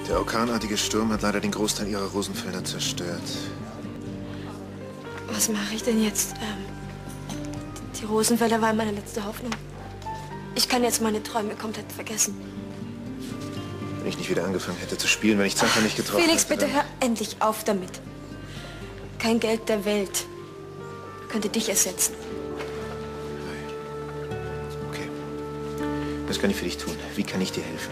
Der orkanartige Sturm hat leider den Großteil ihrer Rosenfelder zerstört. Was mache ich denn jetzt? Die Rosenfelder waren meine letzte Hoffnung. Ich kann jetzt meine Träume komplett vergessen. Wenn ich nicht wieder angefangen hätte zu spielen, wenn ich Zacher nicht getroffen Felix, hätte, bitte hör endlich auf damit. Kein Geld der Welt könnte dich ersetzen. Okay. Was kann ich für dich tun? Wie kann ich dir helfen?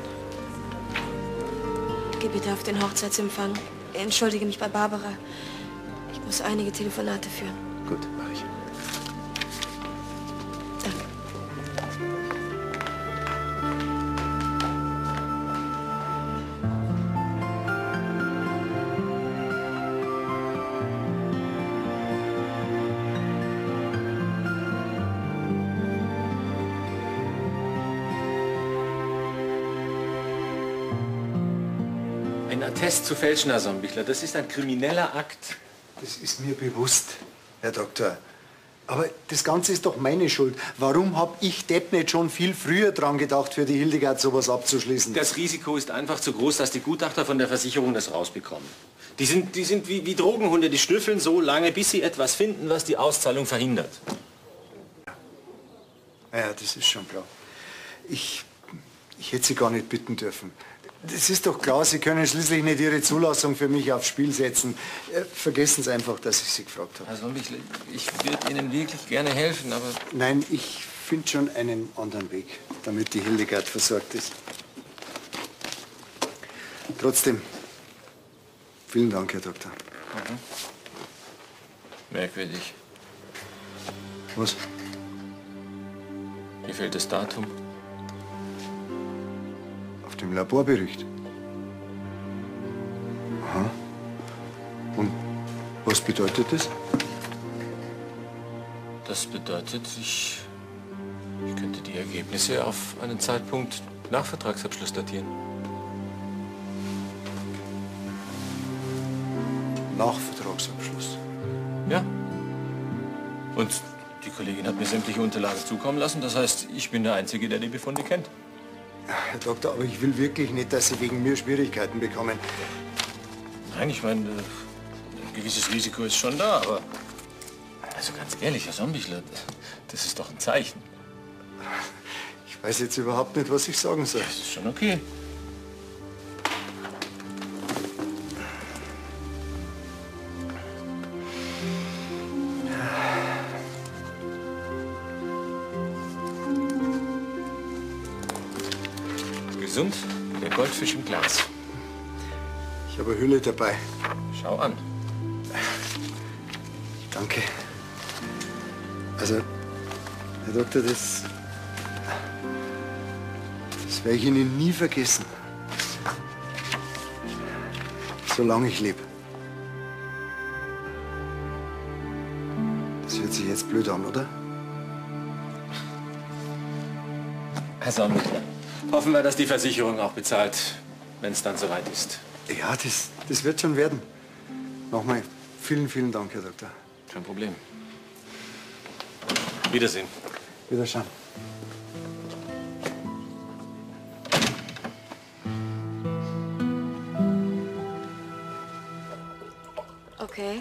Geh bitte auf den Hochzeitsempfang. Entschuldige mich bei Barbara. Ich muss einige Telefonate führen. Gut, mache ich. Danke. Ein Attest zu fälschen, Herr Sombichler, das ist ein krimineller Akt. Das ist mir bewusst, Herr Doktor. Aber das Ganze ist doch meine Schuld. Warum hab ich Depp nicht schon viel früher dran gedacht, für die Hildegard sowas abzuschließen? Das Risiko ist einfach zu groß, dass die Gutachter von der Versicherung das rausbekommen. Die sind wie Drogenhunde, die schnüffeln so lange, bis sie etwas finden, was die Auszahlung verhindert. Ja, das ist schon klar. Ich hätte Sie gar nicht bitten dürfen. Das ist doch klar, Sie können schließlich nicht Ihre Zulassung für mich aufs Spiel setzen. Vergessen Sie einfach, dass ich Sie gefragt habe. Herr Sombichler, ich würde Ihnen wirklich gerne helfen, aber... Nein, ich finde schon einen anderen Weg, damit die Hildegard versorgt ist. Trotzdem, vielen Dank, Herr Doktor. Mhm. Merkwürdig. Was? Mir fehlt das Datum. Auf dem Laborbericht. Aha. Und was bedeutet das? Das bedeutet, ich könnte die Ergebnisse auf einen Zeitpunkt nach Vertragsabschluss datieren. Nach Vertragsabschluss? Ja. Und die Kollegin hat mir sämtliche Unterlagen zukommen lassen. Das heißt, ich bin der Einzige, der die Befunde kennt. Herr Doktor, aber ich will wirklich nicht, dass Sie wegen mir Schwierigkeiten bekommen. Nein, ich meine, ein gewisses Risiko ist schon da, aber... Also ganz ehrlich, Herr Sombichler, das ist doch ein Zeichen. Ich weiß jetzt überhaupt nicht, was ich sagen soll. Das ist schon okay. Gesund wie der Goldfisch im Glas. Ich habe eine Hülle dabei. Schau an. Danke. Also, Herr Doktor, das werde ich Ihnen nie vergessen. Solange ich lebe. Das hört sich jetzt blöd an, oder? Herr Sombichler, hoffen wir, dass die Versicherung auch bezahlt, wenn es dann soweit ist. Ja, das wird schon werden. Nochmal vielen, vielen Dank, Herr Doktor. Kein Problem. Wiedersehen. Wiederschauen. Okay.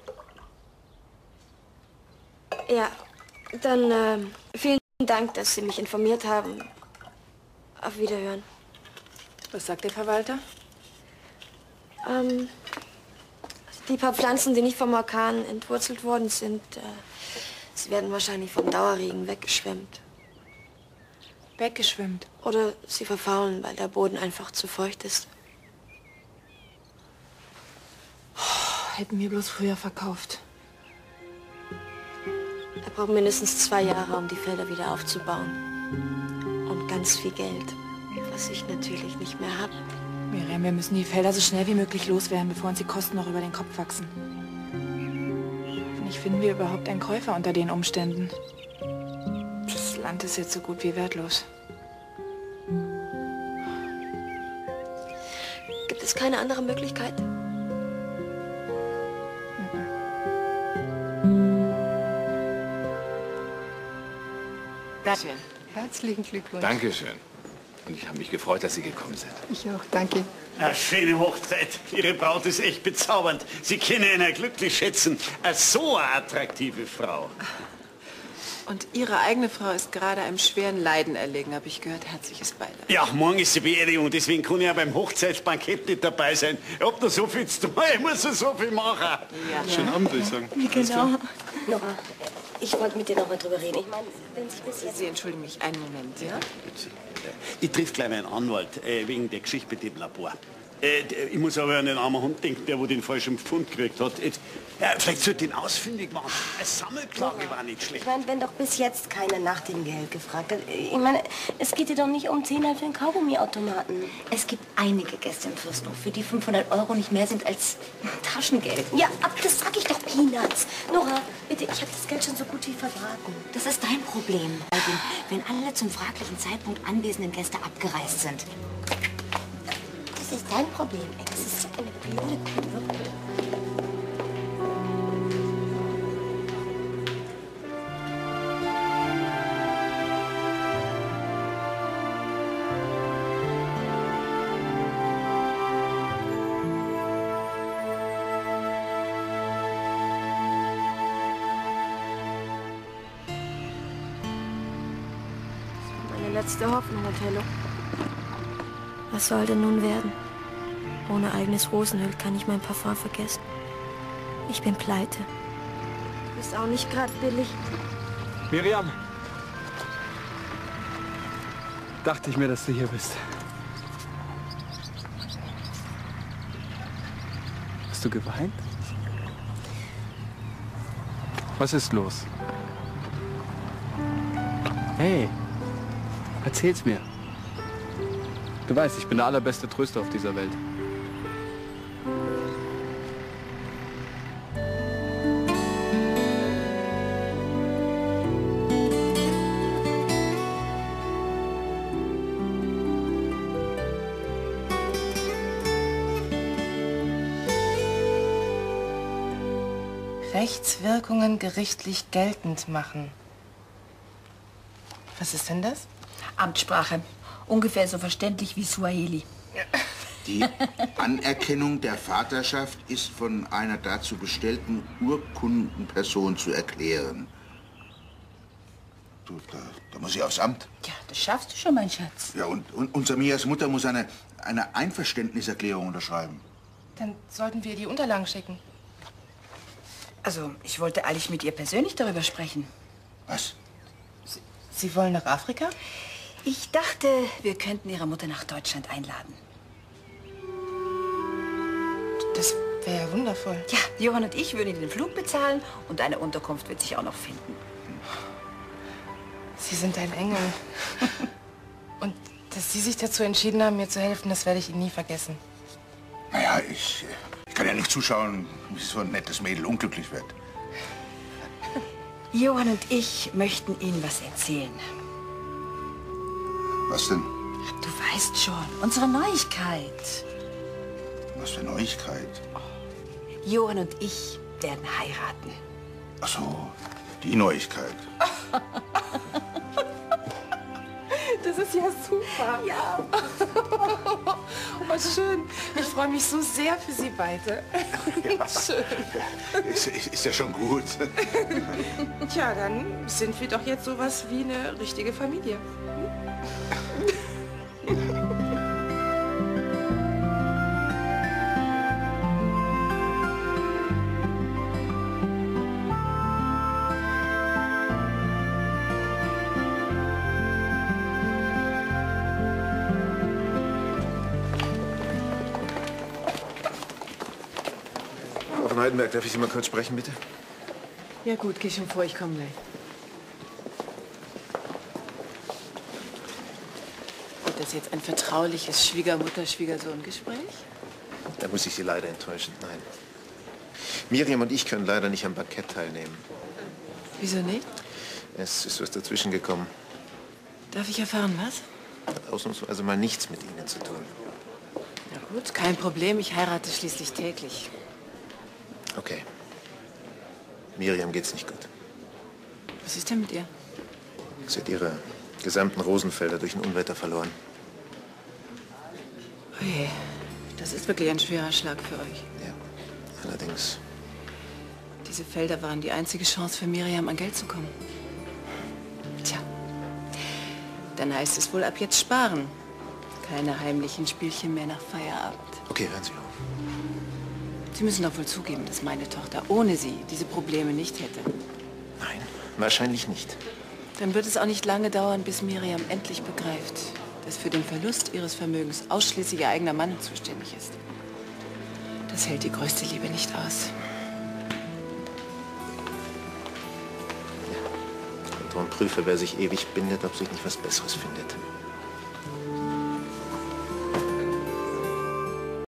Ja, dann vielen Dank, dass Sie mich informiert haben. Auf Wiederhören. Was sagt der Verwalter? Die paar Pflanzen, die nicht vom Orkan entwurzelt worden sind, sie werden wahrscheinlich vom Dauerregen weggeschwemmt. Weggeschwemmt. Oder sie verfaulen, weil der Boden einfach zu feucht ist. Hätten wir bloß früher verkauft. Er braucht mindestens 2 Jahre, um die Felder wieder aufzubauen. Und ganz viel Geld, was ich natürlich nicht mehr habe. Miriam, wir müssen die Felder so schnell wie möglich loswerden, bevor uns die Kosten noch über den Kopf wachsen. Nicht finden wir überhaupt einen Käufer unter den Umständen. Das Land ist jetzt so gut wie wertlos. Gibt es keine andere Möglichkeit? Dankeschön. Herzlichen Glückwunsch. Dankeschön. Und ich habe mich gefreut, dass Sie gekommen sind. Ich auch, danke. Eine schöne Hochzeit. Ihre Braut ist echt bezaubernd. Sie können ihn glücklich schätzen. So eine attraktive Frau. Und Ihre eigene Frau ist gerade einem schweren Leiden erlegen, habe ich gehört. Herzliches Beileid. Ja, morgen ist die Beerdigung, deswegen kann ich ja beim Hochzeitsbankett nicht dabei sein. Ich hab da so viel zu tun, ich muss so viel machen. Ja. Schönen Abend, würde ich sagen. Genau. Nora, ich wollte mit dir noch mal drüber reden. Ich meine, wenn sich bis jetzt... Sie entschuldigen mich einen Moment, ja? Ich triff gleich meinen Anwalt wegen der Geschichte mit dem Labor. Ich muss aber an den armen Hund denken, der wo den falschen Pfund gekriegt hat. Vielleicht sollte ich ihn ausfindig machen. Eine Sammelklage war nicht schlecht. Ich meine, wenn doch bis jetzt keiner nach dem Geld gefragt hat. Ich meine, es geht dir doch nicht um 10 für einen Kaugummiautomaten. Es gibt einige Gäste im Fürstenhof, für die 500 € nicht mehr sind als Taschengeld. Ja, aber das sag ich doch Peanuts. Nora, bitte, ich habe das Geld schon so gut wie verbraten. Das ist dein Problem, wenn alle zum fraglichen Zeitpunkt anwesenden Gäste abgereist sind. Das ist dein Problem. Es ist so eine blöde Kuh. Meine letzte Hoffnung, Othello. Was soll denn nun werden? Ohne eigenes Rosenöl kann ich mein Parfum vergessen. Ich bin pleite. Du bist auch nicht gerade billig. Miriam! Dachte ich mir, dass du hier bist. Hast du geweint? Was ist los? Hey, erzähl's mir. Du weißt, ich bin der allerbeste Tröster auf dieser Welt. Rechtswirkungen gerichtlich geltend machen. Was ist denn das? Amtssprache. Ungefähr so verständlich wie Swahili. Die Anerkennung der Vaterschaft ist von einer dazu bestellten Urkundenperson zu erklären. Du, da muss ich aufs Amt. Ja, das schaffst du schon, mein Schatz. Ja, und Samias Mutter muss eine Einverständniserklärung unterschreiben. Dann sollten wir die Unterlagen schicken. Also, ich wollte eigentlich mit ihr persönlich darüber sprechen. Was? Sie wollen nach Afrika? Ich dachte, wir könnten Ihre Mutter nach Deutschland einladen. Das wäre ja wundervoll. Ja, Johann und ich würden Ihnen den Flug bezahlen und eine Unterkunft wird sich auch noch finden. Sie sind ein Engel. Und dass Sie sich dazu entschieden haben, mir zu helfen, das werde ich Ihnen nie vergessen. Naja, ich kann ja nicht zuschauen, wie so ein nettes Mädel unglücklich wird. Johann und ich möchten Ihnen was erzählen. Was denn? Du weißt schon, unsere Neuigkeit. Was für Neuigkeit? Johann und ich werden heiraten. Ach so, die Neuigkeit. Das ist ja super. Ja. Oh, schön. Ich freue mich so sehr für Sie beide. Ja. Schön. Ist ja schon gut. Tja, dann sind wir doch jetzt sowas wie eine richtige Familie. Frau von Heidenberg, darf ich Sie mal kurz sprechen, bitte? Ja gut, geh schon vor, ich komme gleich. Wird das jetzt ein vertrauliches Schwiegermutter-Schwiegersohn-Gespräch? Da muss ich Sie leider enttäuschen. Nein. Miriam und ich können leider nicht am Bankett teilnehmen. Wieso nicht? Es ist was dazwischen gekommen. Darf ich erfahren, was? Hat ausnahmsweise mal nichts mit Ihnen zu tun. Na gut, kein Problem. Ich heirate schließlich täglich. Okay. Miriam geht's nicht gut. Was ist denn mit ihr? Sie hat ihre gesamten Rosenfelder durch ein Unwetter verloren. Oje, das ist wirklich ein schwerer Schlag für euch. Ja, allerdings. Diese Felder waren die einzige Chance für Miriam, an Geld zu kommen. Tja, dann heißt es wohl ab jetzt sparen. Keine heimlichen Spielchen mehr nach Feierabend. Okay, hören Sie auf. Sie müssen doch wohl zugeben, dass meine Tochter ohne Sie diese Probleme nicht hätte. Nein, wahrscheinlich nicht. Dann wird es auch nicht lange dauern, bis Miriam endlich begreift, dass für den Verlust ihres Vermögens ausschließlich ihr eigener Mann zuständig ist. Das hält die größte Liebe nicht aus. Und darum prüfe, wer sich ewig bindet, ob sich nicht was Besseres findet.